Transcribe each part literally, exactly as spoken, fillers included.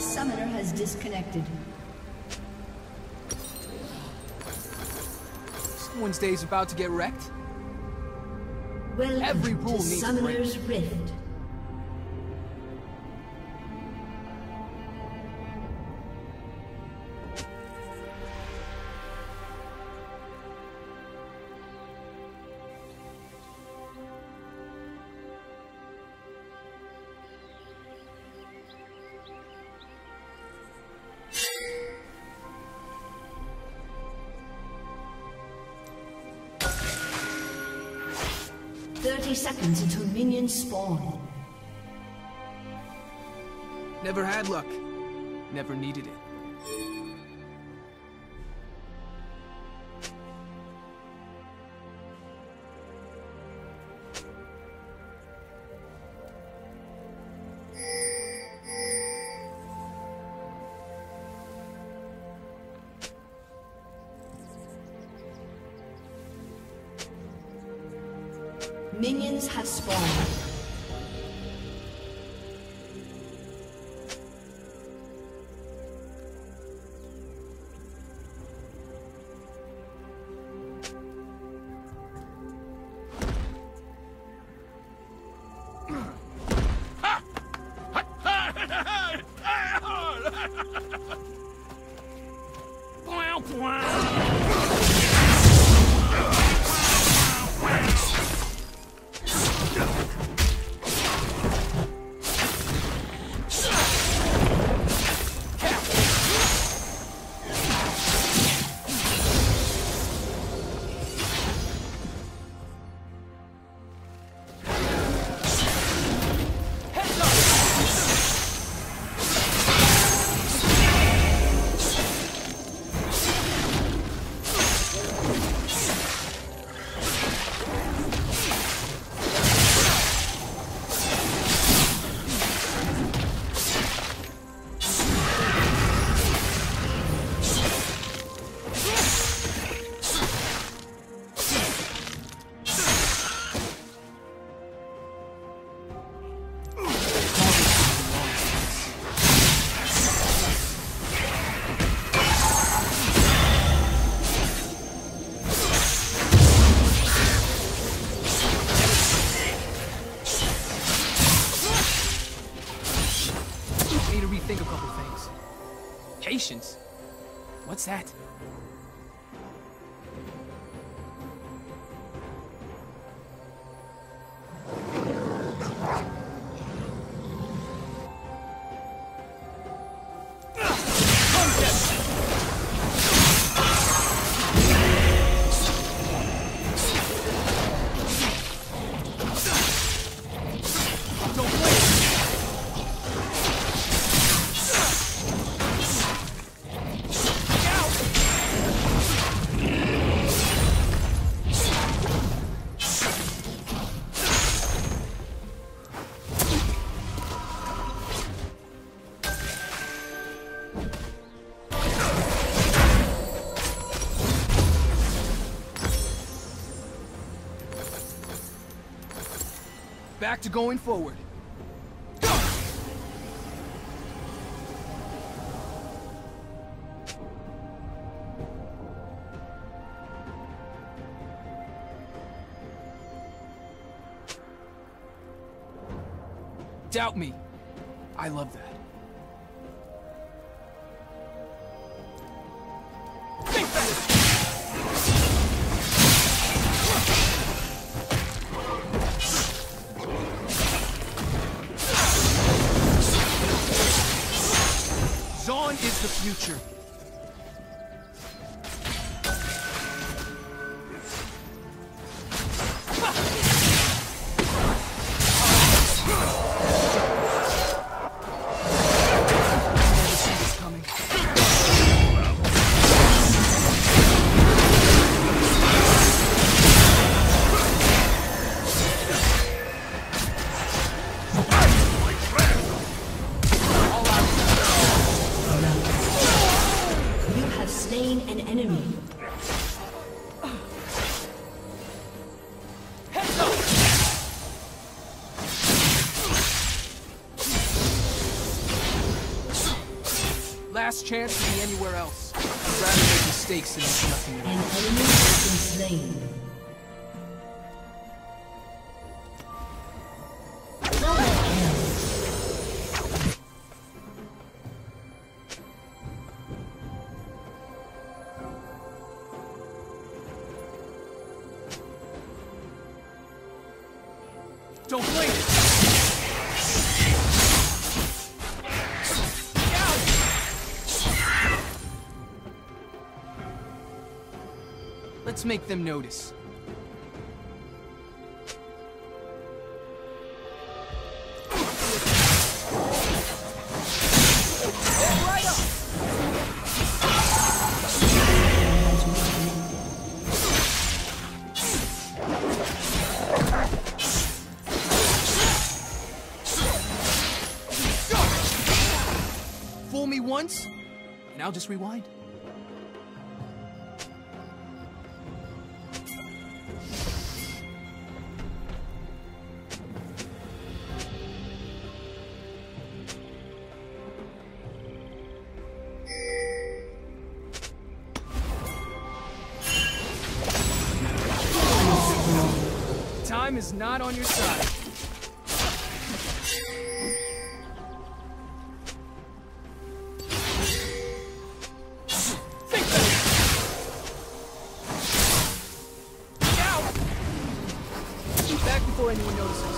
A summoner has disconnected. Someone's day's about to get wrecked. Welcome Every rule to needs Summoner's a Rift. Thirty seconds until minions spawn. Never had luck. Never needed it. Minions have spawned. Think a couple things. Patience? What's that? Back to going forward. Doubt me. I love that. Think fast! Zaun is the future. last chance to be anywhere else. I'd rather make mistakes than make nothing at An all. enemy has been slain. Don't blink! Let's make them notice. Right up. Fool me once, and I'll just rewind. Time is not on your side. Think better. Now! Back before anyone notices.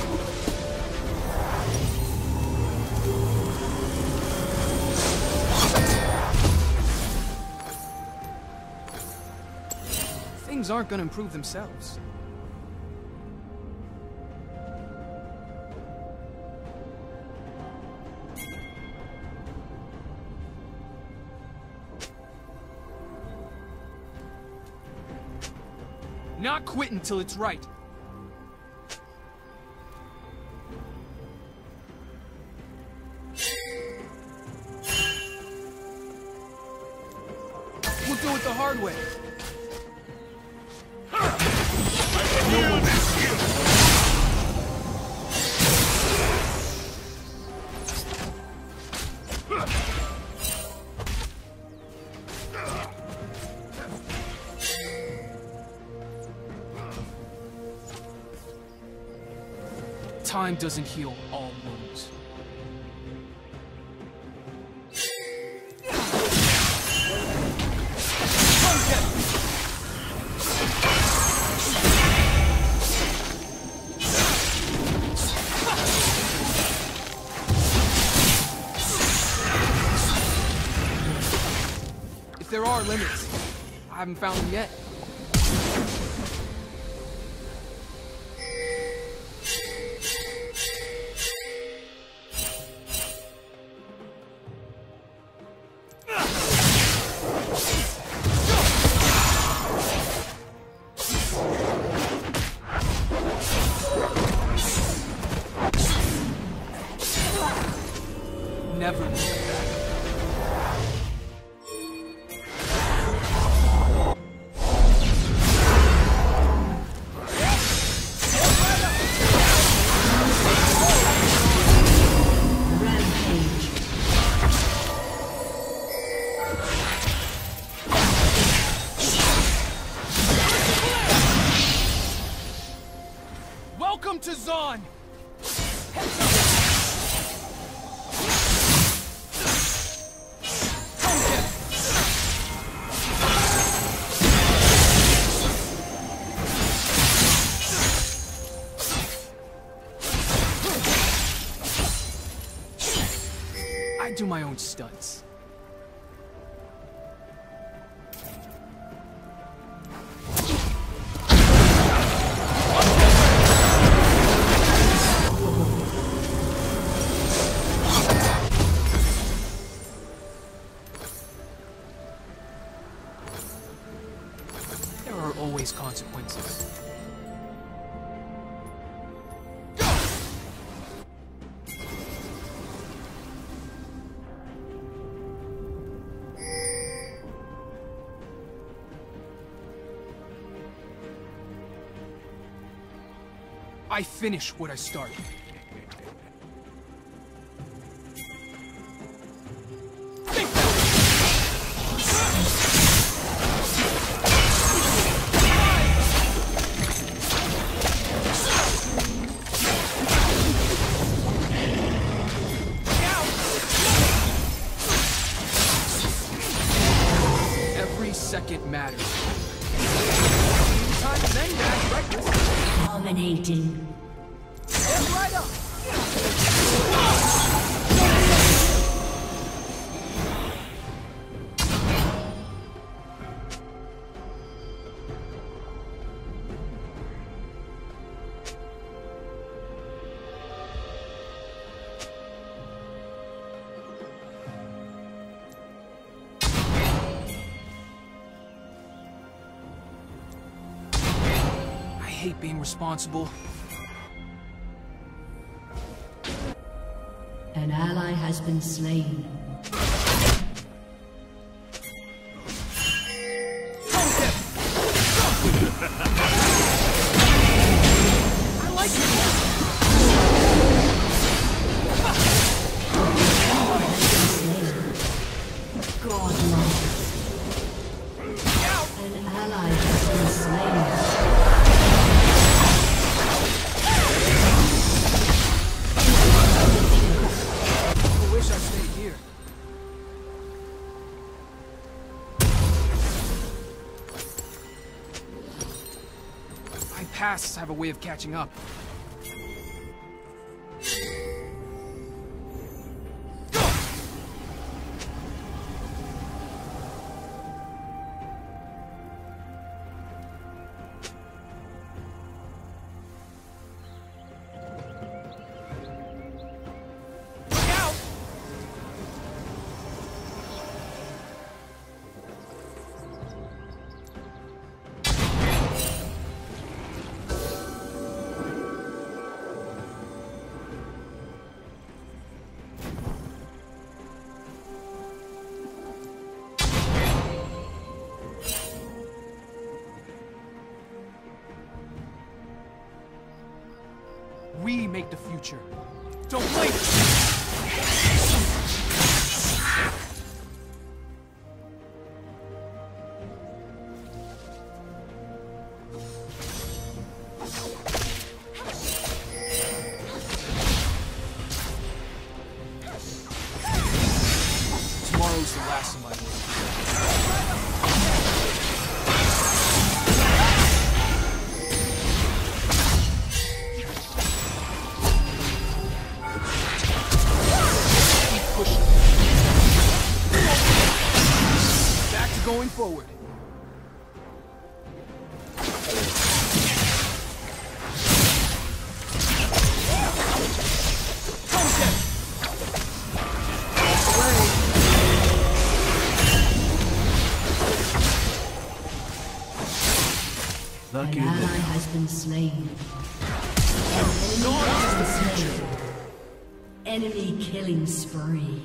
Things aren't gonna improve themselves. Not quit until it's right. We'll do it the hard way. No one is here. Time doesn't heal all wounds. If there are limits, I haven't found them yet. Never look back. Welcome to Zon! Heads up! I do my own stunts. There are always consequences. I finish what I started. Think that. Dominating. Get right up. I hate being responsible. An ally has been slain. I like it. Godlike. An ally has been slain. I wish I stayed here. My pasts have a way of catching up. We make the future. Don't blink! Tomorrow's the last of my work. Going forward. Lucky An ally has been slain. An enemy has been slain. Enemy killing spree.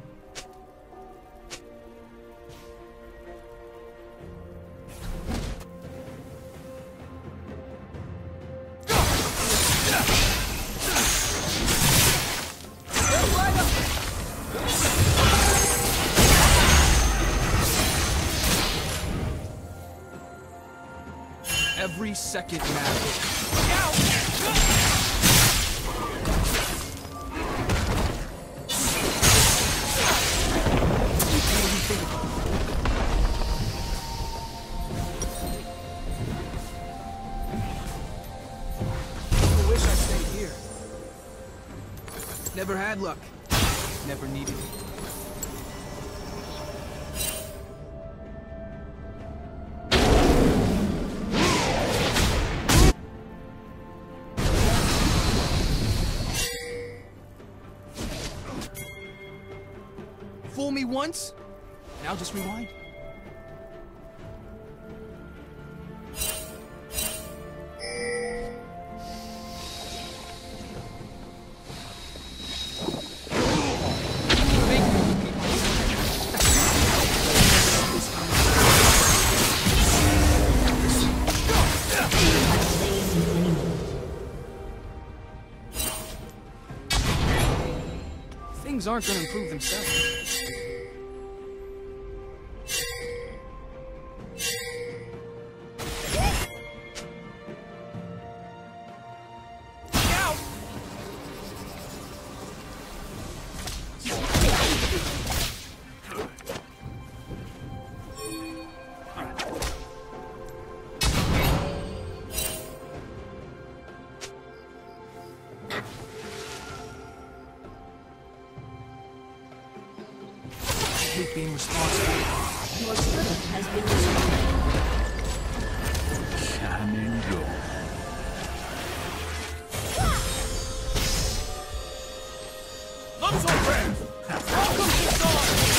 Every second matters. I wish I stayed here. Never had luck. Never needed it. Fool me once, now just rewind. Things aren't going to improve themselves. hate being responsible. Your turret has been destroyed. Cannon go. Let's open! Welcome to Dawn!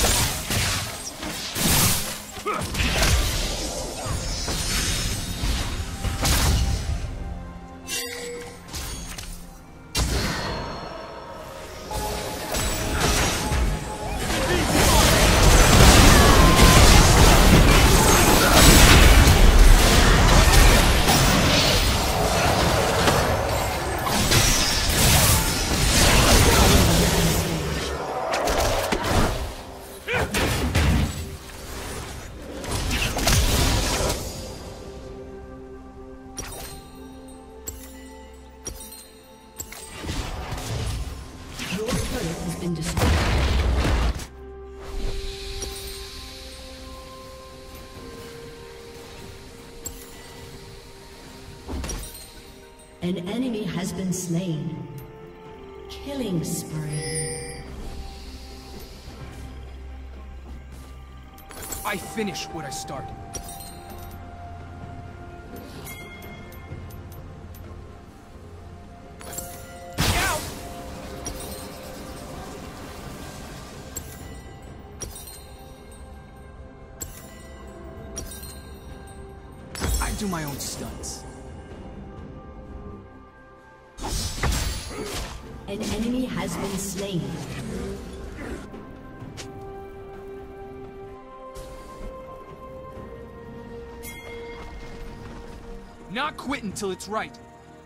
An enemy has been slain. Killing spree. I finish what I start. Ow! I do my own stunts. An enemy has been slain. Not quit until it's right.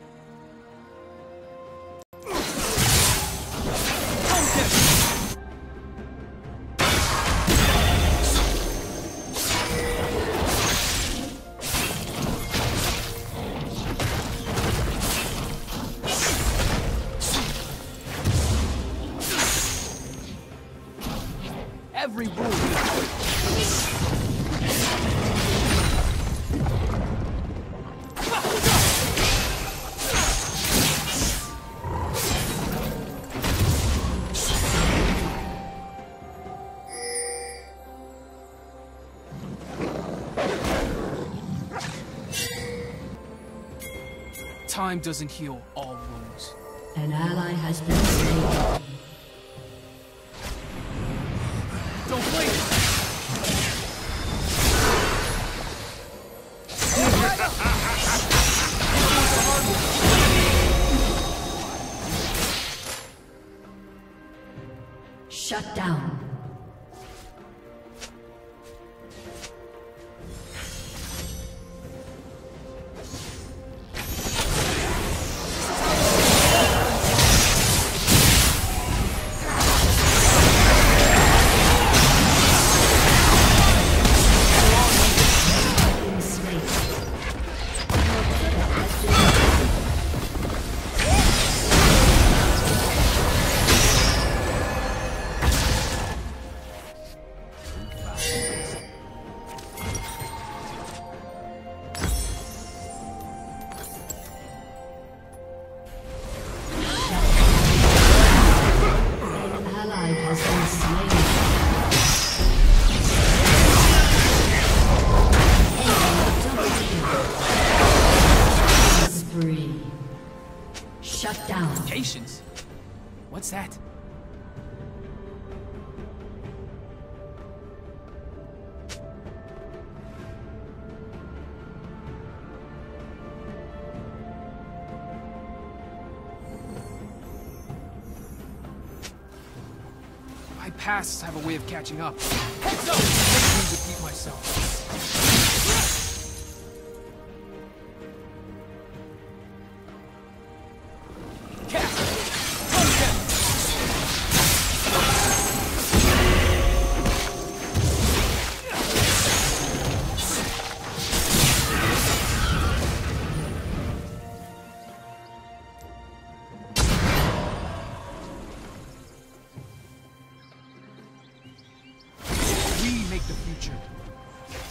Every rule. Time doesn't heal all wounds. An ally has been slain. Don't wait! Shut down. Patience? What's that? My pasts have a way of catching up. Heads up! Let me repeat myself. Make the future.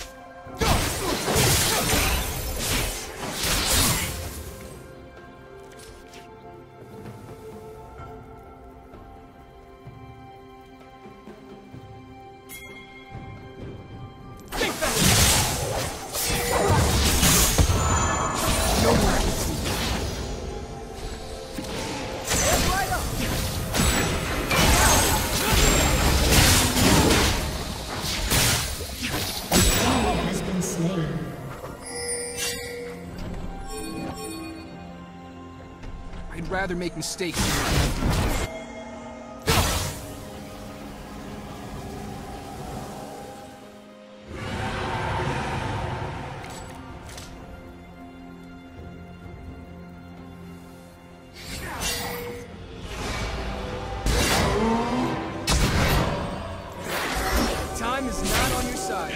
I'd rather make mistakes than time is not on your side.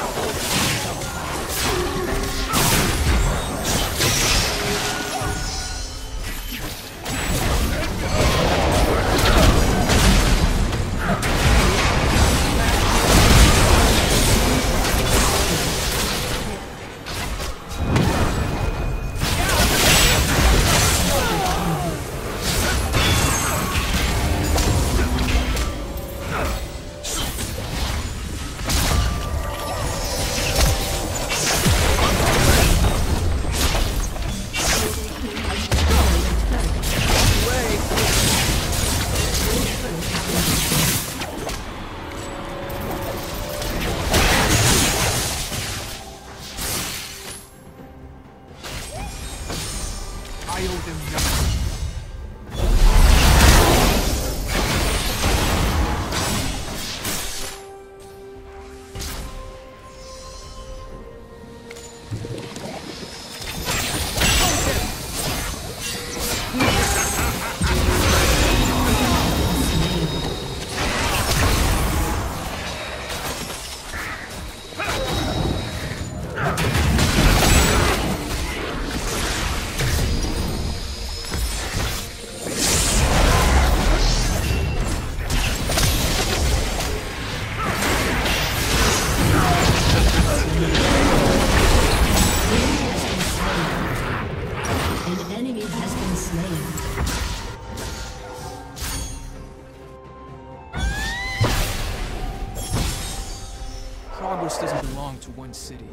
I owe them nothing. Progress doesn't belong to one city.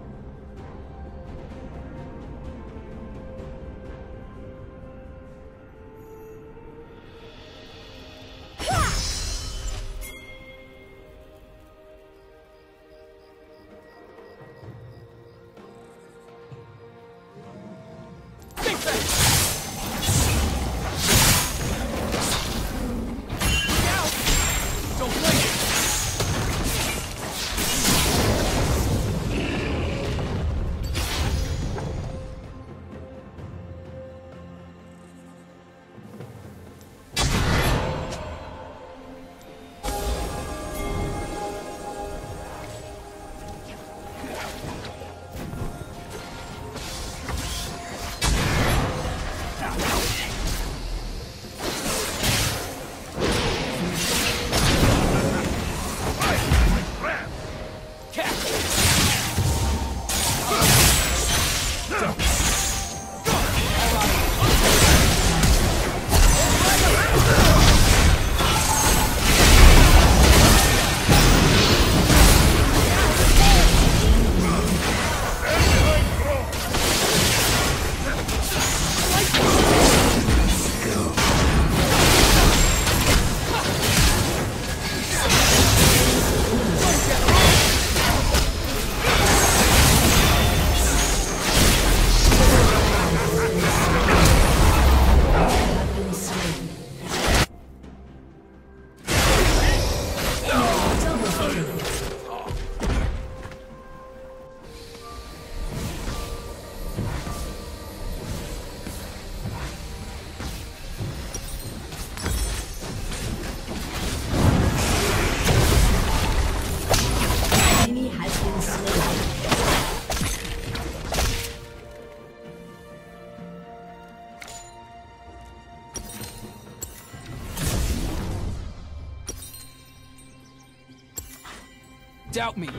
Doubt me.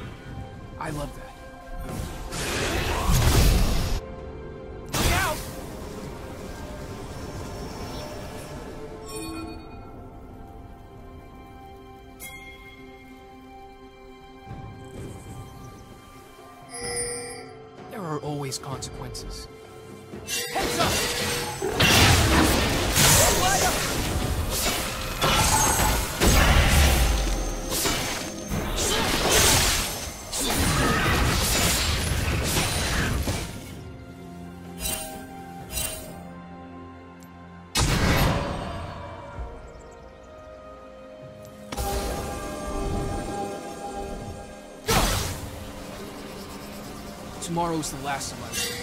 I love that. Look out! There are always consequences. Heads up! Light up! tomorrow's the last of my worries.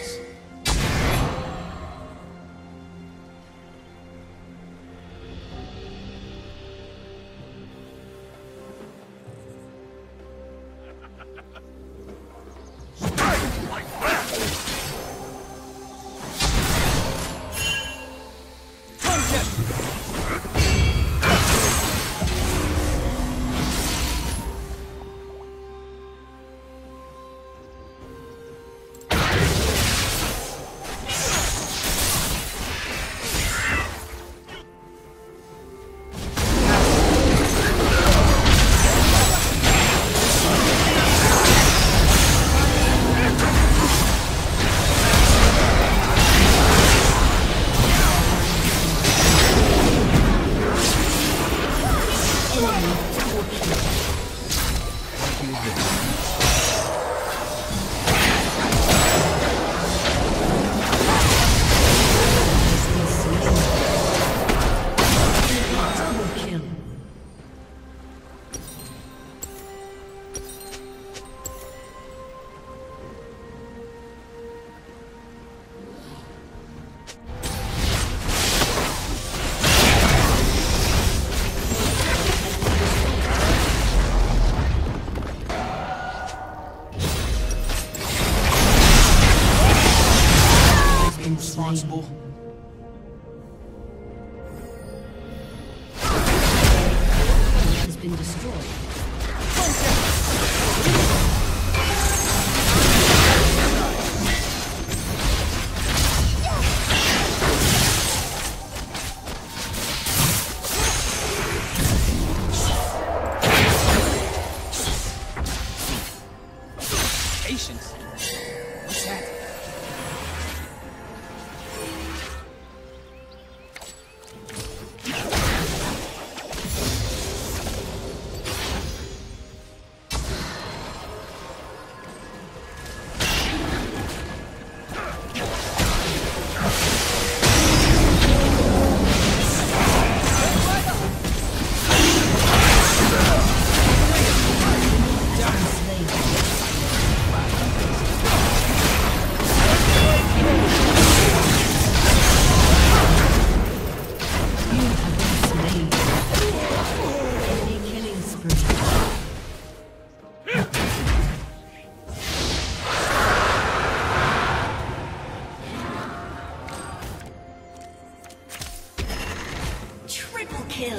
Responsible. Has been destroyed. Patience? What's that? Kill.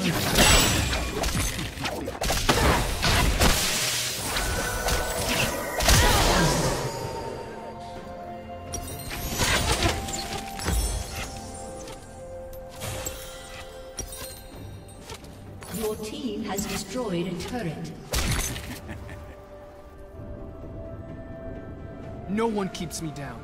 Your team has destroyed a turret. No one keeps me down.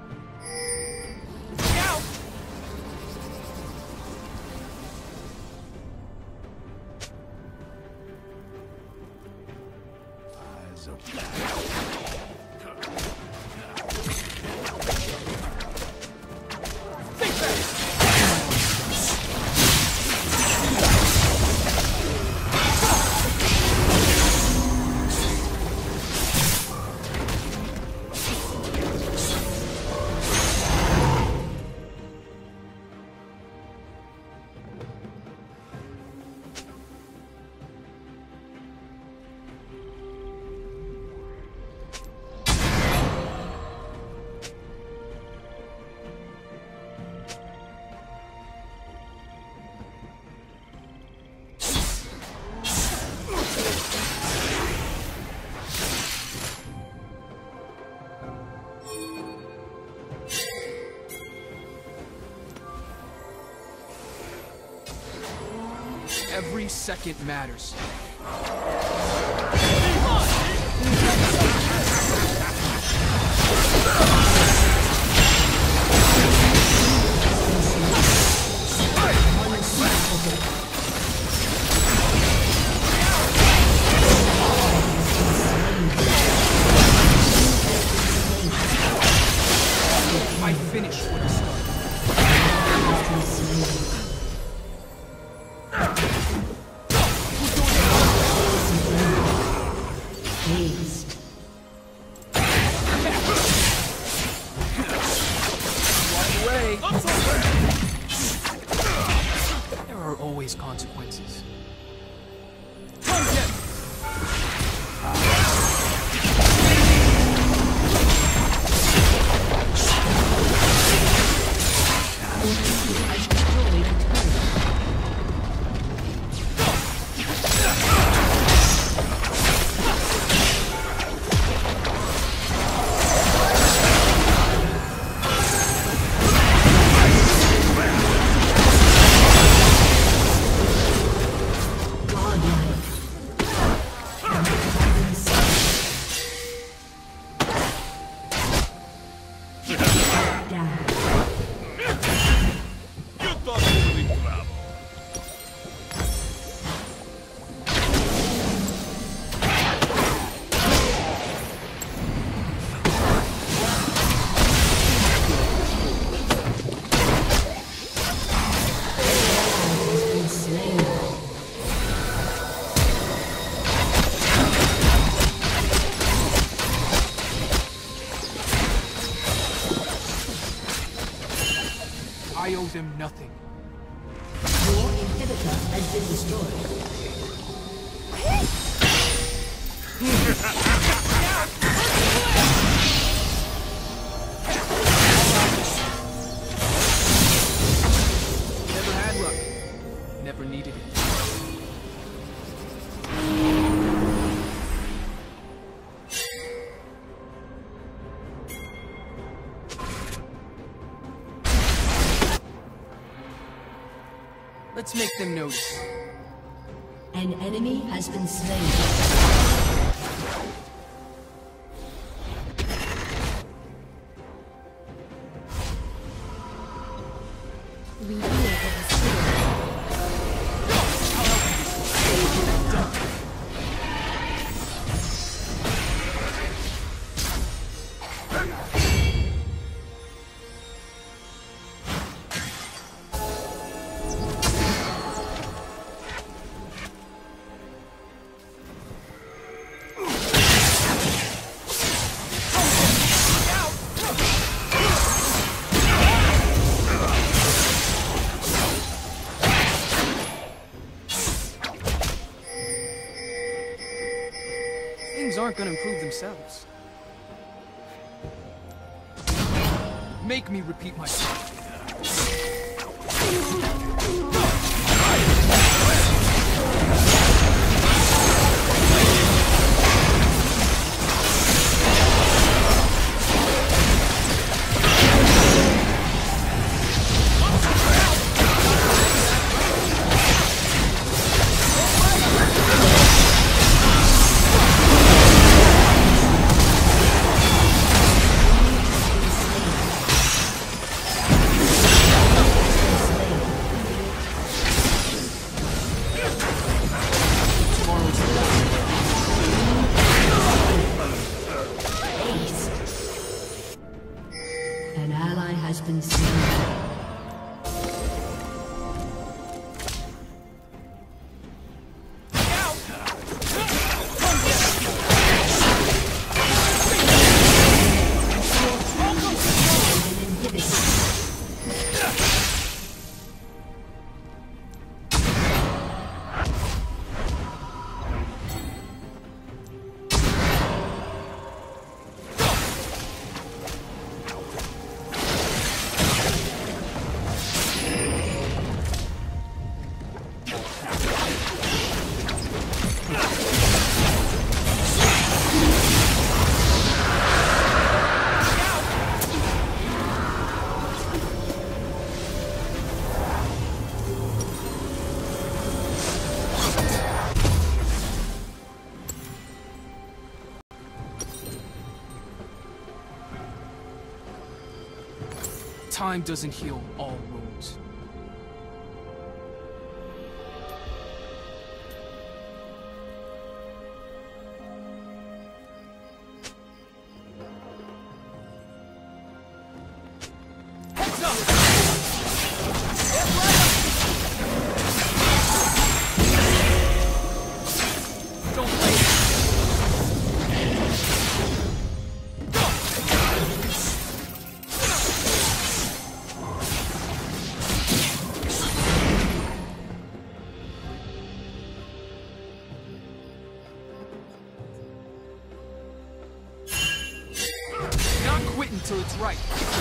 Every second matters. I finished what I started. okay. There are always consequences. I owe them nothing. Your inhibitor has been destroyed. Never had luck. Never needed it. Let's make them notice. An enemy has been slain. We hear the spirit. Things aren't gonna improve themselves. Make me repeat myself. An ally has been slain. Time doesn't heal all wounds. Heads up! Don't wait! right.